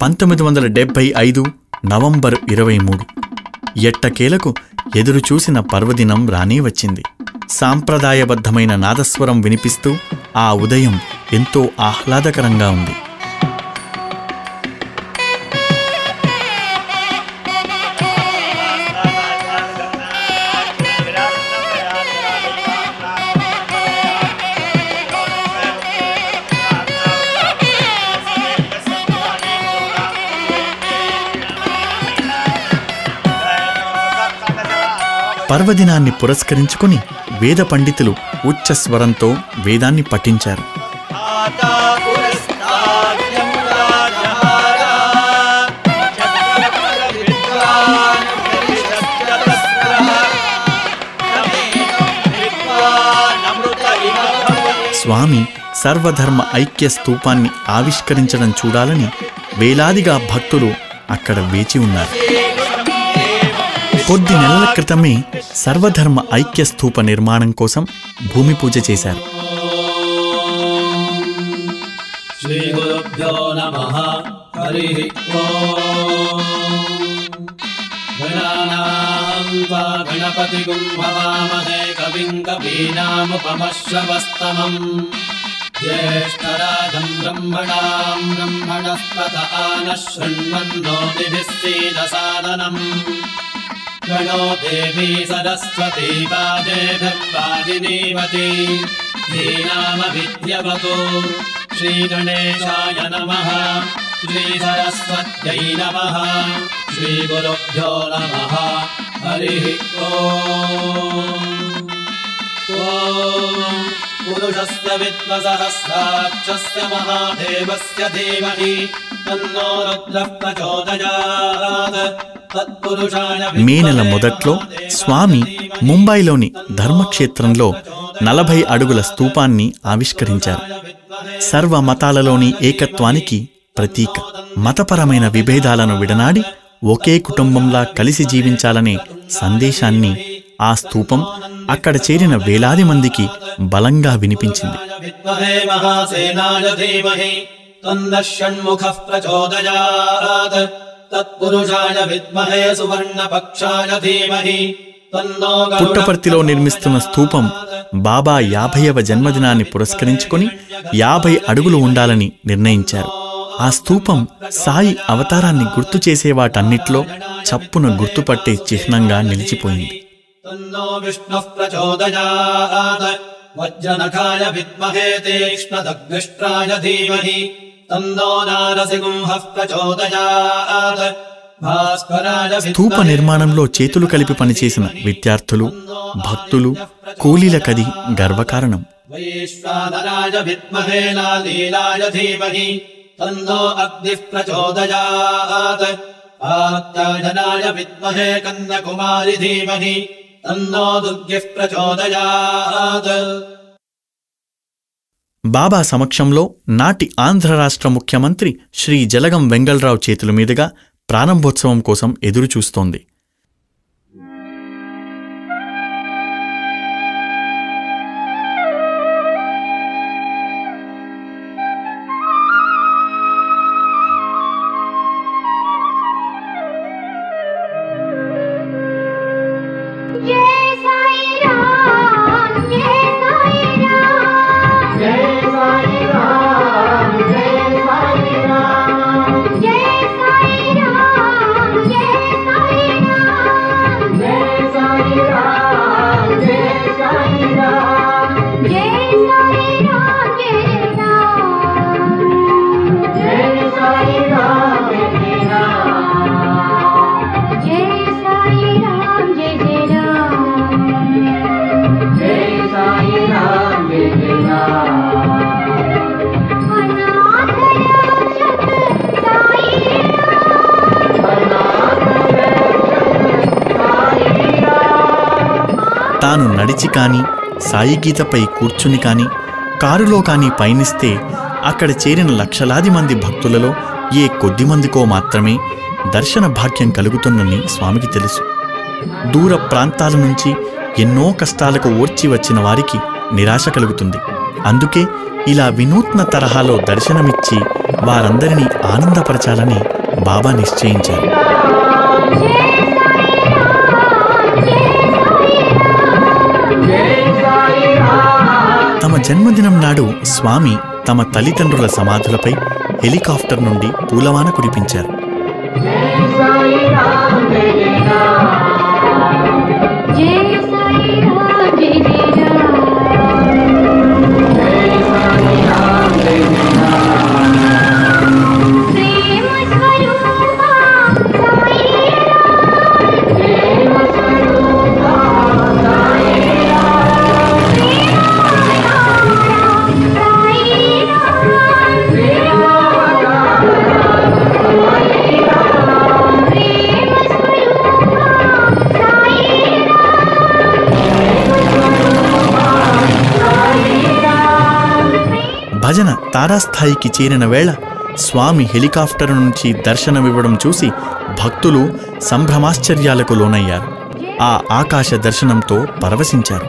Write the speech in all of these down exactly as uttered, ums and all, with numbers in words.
పంతొమ్మిది వందల డెబ్భై ఐదు నవంబర్ ఇరవై మూడు ఎట్టకేలకు ఎదురుచూసిన పర్వదినం రానే వచ్చింది. సాంప్రదాయబద్ధమైన నాదస్వరం వినిపిస్తూ ఆ ఉదయం ఎంతో ఆహ్లాదకరంగా ఉంది. పర్వదినాన్ని పురస్కరించుకుని వేద పండితులు ఉచ్చస్వరంతో వేదాన్ని పఠించారు. స్వామి సర్వధర్మ ఐక్య స్తూపాన్ని ఆవిష్కరించడం చూడాలని వేలాదిగా భక్తులు అక్కడ వేచి ఉన్నారు. కొద్ది నెలల క్రితమే సర్వధర్మ ఐక్య స్తూప నిర్మాణం కోసం భూమి పూజ చేశారు. శ్రీ గురుభ్యో నమః. హరి ఓం. గణానాం త్వా గణపతిగుం భవామహే కవిం కవీనాముపమశ్రవస్తమం. జ్యేష్ఠరాజం బ్రహ్మణాం బ్రహ్మణస్పత ఆనః శృణ్వన్నోతిభిः सीदसादनम्. गणो देवी सरस्वती वाजेभिर्वाजिनीवती धीनामभिद्यवतु. श्रीगणेशाय नमः. श्रीसरस्वत्यै नमः. श्रीगुरुभ्यो नमः. हरिः ओम्. ॐ पुरुषस्य विद्मसहस्राक्षस्य महादेवस्य धीमहि तन्नो रुद्रः प्रचोदयात्. మే నెల మొదట్లో స్వామి ముంబైలోని ధర్మక్షేత్రంలో నలభై అడుగుల స్తూపాన్ని ఆవిష్కరించారు. సర్వ మతాలలోని ఏకత్వానికి ప్రతీక. మతపరమైన విభేదాలను విడనాడి ఒకే కుటుంబంలా కలిసి జీవించాలనే సందేశాన్ని ఆ స్తూపం అక్కడ చేరిన వేలాది మందికి బలంగా వినిపించింది. పుట్టపర్తిలో నిర్మిస్తున్న స్తూపం బాబా యాభైవ జన్మదినాన్ని పురస్కరించుకొని యాభై అడుగులు ఉండాలని నిర్ణయించారు. ఆ స్తూపం సాయి అవతారాన్ని గుర్తు చేసే వాటన్నిట్లో చప్పున గుర్తుపట్టే చిహ్నంగా నిలిచిపోయింది. స్తూప నిర్మాణంలో చేతులు కలిపి పనిచేసిన విద్యార్థులు, భక్తులు, కూలీలకది గర్వకారణం. బాబా సమక్షంలో నాటి ఆంధ్ర రాష్ట్ర ముఖ్యమంత్రి శ్రీ జలగం వెంగళరావు చేతుల మీదుగా ప్రారంభోత్సవం కోసం ఎదురుచూస్తోంది. తాను నడిచి కానీ, సాయి గీతపై కూర్చుని కానీ, కారులో కానీ పయనిస్తే అక్కడ చేరిన లక్షలాది మంది భక్తులలో ఏ కొద్ది మందికో మాత్రమే దర్శన భాగ్యం కలుగుతుందని స్వామికి తెలుసు. దూర ప్రాంతాల నుంచి ఎన్నో కష్టాలకు ఓర్చి వచ్చిన వారికి నిరాశ కలుగుతుంది. అందుకే ఇలా వినూత్న తరహాలో దర్శనమిచ్చి వారందరినీ ఆనందపరచాలని బాబా నిశ్చయించారు. తమ జన్మదినం నాడు స్వామి తమ తల్లిదండ్రుల సమాధులపై హెలికాప్టర్ నుండి పూలవాన కురిపించారు. భజన తారాస్థాయికి చేరిన వేళ స్వామి హెలికాప్టర్ నుంచి దర్శనమివ్వడం చూసి భక్తులు సంభ్రమాశ్చర్యాలకు లోనయ్యారు. ఆ ఆకాశ దర్శనంతో పరవశించారు.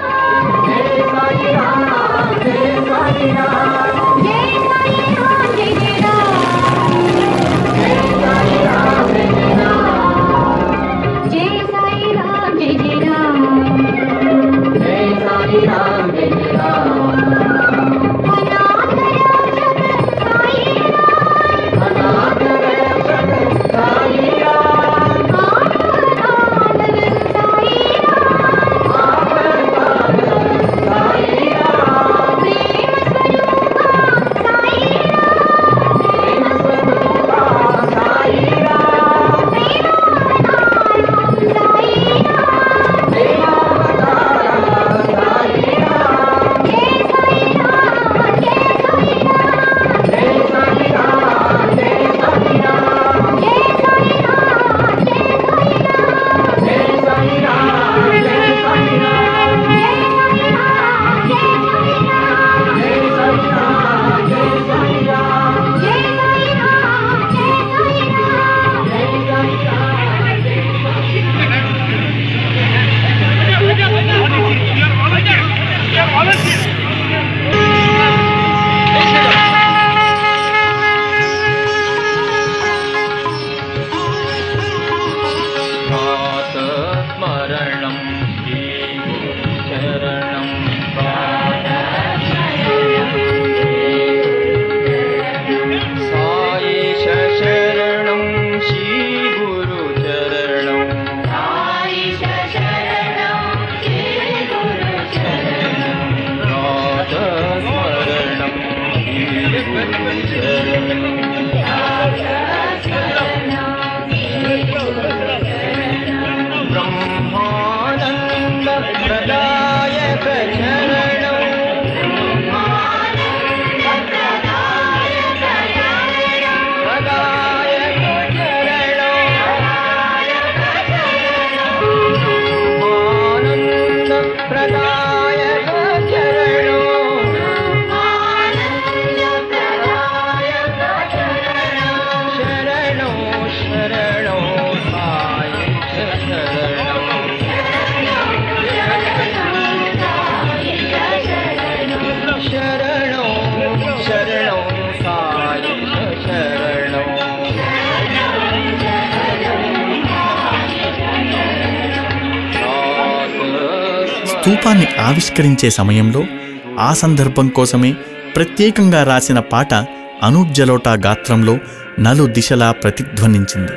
స్తూపాన్ని ఆవిష్కరించే సమయంలో ఆ సందర్భం కోసమే ప్రత్యేకంగా రాసిన పాట అనూప్ జలోటా గాత్రంలో నలు దిశలా ప్రతిధ్వనించింది.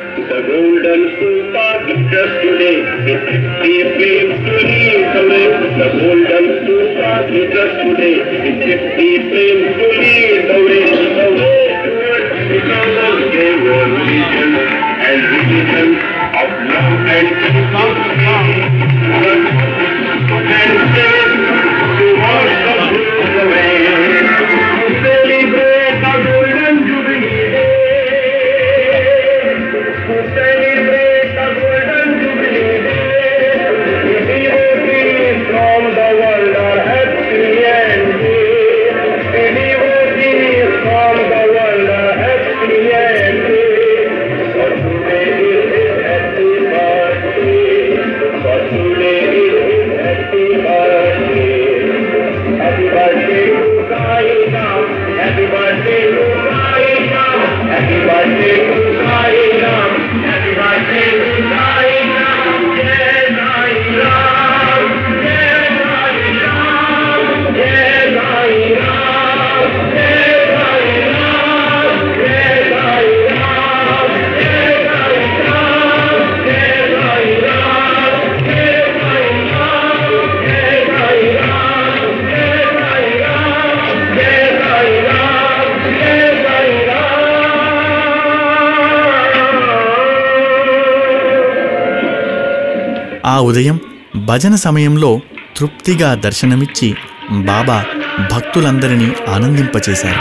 ఆ ఉదయం భజన సమయంలో తృప్తిగా దర్శనమిచ్చి బాబా భక్తులందరినీ ఆనందింపచేశారు.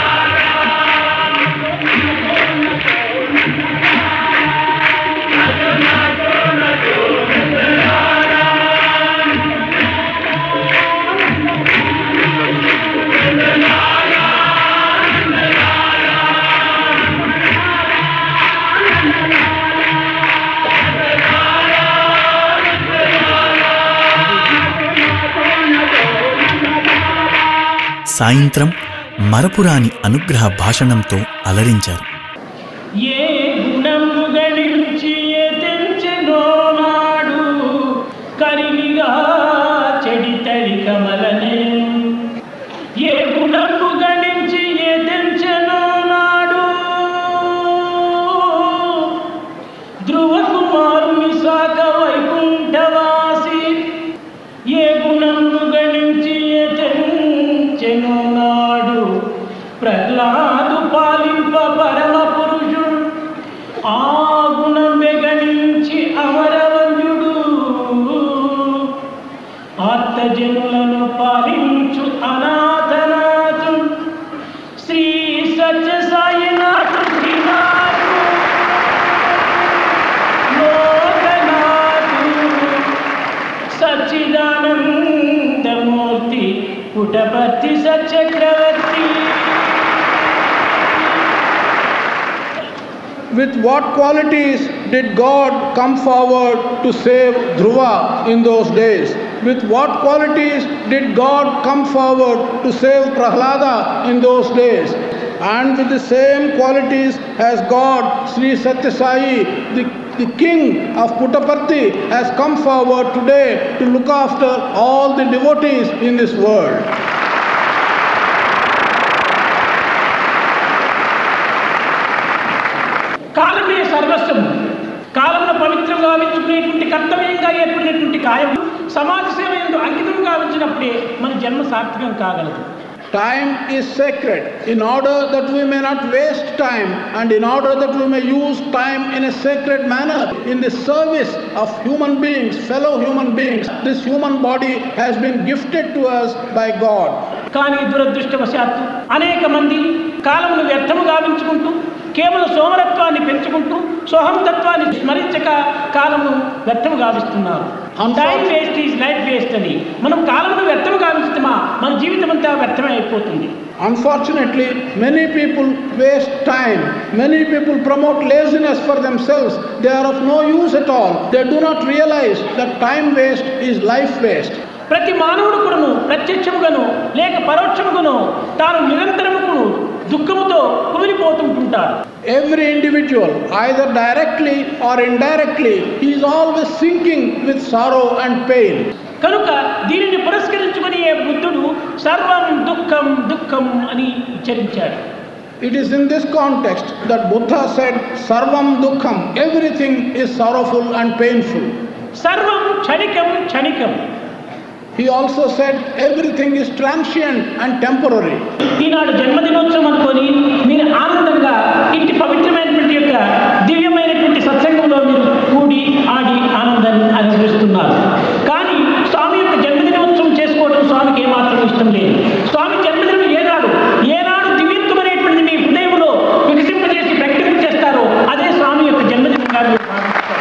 సాయంత్రం మరపురాని అనుగ్రహ భాషణంతో అలరించారు. ఏ గుణము గణించి ఎదించెనో నాడు కరిమిగా చెడితడి కమలనే. ఏ గుణము గణించి ఎదించెనో నాడు ధ్రువ కుమారుని సాక వైకుంఠవాసి. ఏ గుణము గణించి ఎదించెనో నాడు ప్రహ్లాదు పాలింప పరమ పురుషుడు. ఆ గుణమే గణించి అమరవంజుడు ఆర్తజనులను పాలించు అనాథనాథు శ్రీ సత్య Sainath Srinath లోకనాథు Sachidananda Murthy Puttaparthi సచక్రవర్తి. With what qualities did God come forward to save Dhruva in those days? With what qualities did God come forward to save Prahlada in those days? And with the same qualities has God, Sri Satya Sai, the, the king of Puttaparthi, has come forward today to look after all the devotees in this world. కాలమే సర్వస్వము. కాలంలో పవిత్రం గావించుకునేటువంటి కర్తవ్యంగా ఏర్పడినటువంటి కాయం సమాజ సేవ యందు అంకితం గావించినప్పుడే మన జన్మ సార్థకం కాగలదు. Time is sacred. In order that we may not waste time and in order that we may use time in a sacred manner in the service of human beings, fellow human beings, this human body has been gifted to us by God. కానీ దురదృష్టవశాత్తు అనేక మంది కాలమును వ్యర్థము గావించుకుంటూ కేవలం సోమరత్వాన్ని పెంచుకుంటూ సోహంతత్వాన్ని స్మరించక కాలము వ్యర్థము గావిస్తున్నారు. Time waste is life waste అని. మనం కాలమును వ్యర్థము గావిస్తామా మన జీవితం అంతా వ్యర్థమే అయిపోతుంది. Unfortunately, many people waste time. Many people promote laziness for themselves. They are of no use at all. They do not realize that time waste is life waste. ప్రతి మానవుడు కూడాను ప్రత్యక్షముగాను లేక పరోక్షముగాను తాను నిరంతరముకు దుఃఖముతో కుమిలిపోతుంటాడు. Every individual, either directly or indirectly, he is always sinking with sorrow and pain. కనుక దీనిని పురస్కరించుకొని ఏ బుద్ధుడు సర్వం దుఃఖం దుఃఖం అని ఉచ్చరించాడు. It is in this context that Buddha said, Sarvam Dukkham, everything is sorrowful and painful. సర్వం క్షణికం క్షణికం. He also said, everything is transient and temporary. ఈనాడు జన్మదినోత్సవం అనుకొని మీరు ఆనందంగా ఇంటి పవిత్రమైనటువంటి యొక్క దివ్యమైనటువంటి సత్సంగంలో మీరు కూడి ఆడి ఆనందాన్ని అనుభవిస్తున్నారు. కానీ స్వామి యొక్క జన్మదినోత్సవం చేసుకోవడం స్వామికి ఏమాత్రం ఇష్టం లేదు. స్వామి జన్మదినం ఏనాడు ఏనాడు దివ్యత్వమైనటువంటి మీ హృదయంలో వికసింపజేసి ప్రకటించేస్తారో అదే స్వామి యొక్క జన్మదినంగా మీరు భావిస్తారు.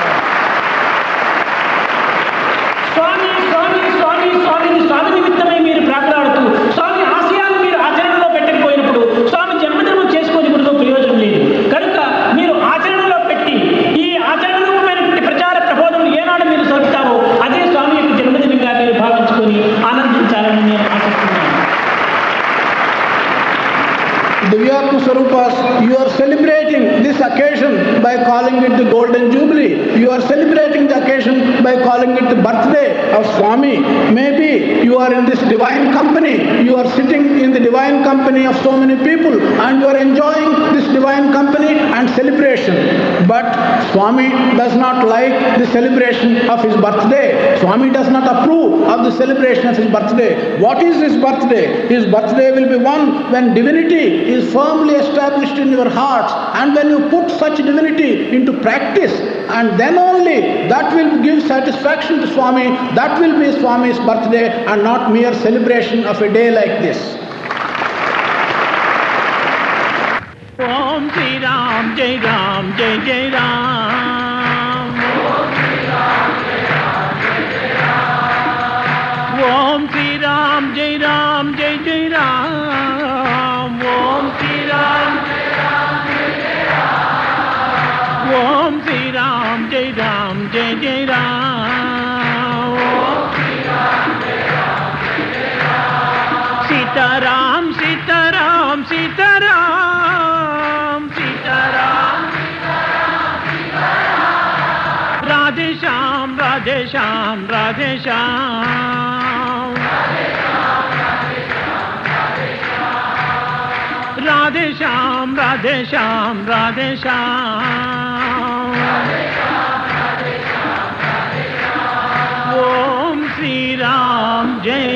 స్వామి స్వామి స్వామి స్వామిని స్వామి నిమిత్తమై మీరు ప్రార్థనాడుతూ స్వామి ఆశయాలను మీరు ఆచరణలో పెట్టకపోయినప్పుడు స్వామి జన్మదినం చేసుకొని కూడా ప్రయోజనం లేదు. కనుక మీరు ఆచరణలో పెట్టి ఈ ఆచరణరూపమైనటువంటి ప్రచార ప్రబోధనలు ఏనాడు మీరు సరుపుతారో అదే స్వామి యొక్క జన్మదినంగా మీరు భావించుకొని ఆనందించాలని నేను ఆశిస్తున్నాను. Divyatma Swarupas, you are celebrating this occasion by calling it the Golden Jubilee. You are celebrating the occasion by calling it the birthday of Swami. Maybe you are in this divine company. You are sitting in the divine company of so many people and you are enjoying this divine company and celebration. But Swami does not like the celebration of his birthday. Swami does not approve of the celebration of his birthday. What is his birthday? His birthday will be one when divinity is firmly established in your hearts, and when you put such divinity into practice, and then only that will give satisfaction to Swami. That will be Swami's birthday and not mere celebration of a day like this. Om Sri Ram, Jai Ram, Jai Jai Ram. Om Sri Ram, Jai Ram, Jai Jai Ram. Om Sri Ram, Jai Ram, Jai Jai Ram. Om Sri Ram, Jai Ram, Jai Jai Ram. Om Sri Ram, Jai Ram, Jai Jai Ram. Sita Ram, Sita Ram, Sita Ram, Sita Ram, Sita Ram, Sita Ram. Radhe Shyam, Radhe Shyam, Radhe Shyam. Radhe Shyam, Radhe Shyam, Radhe Shyam. Om Sri Ram, Jai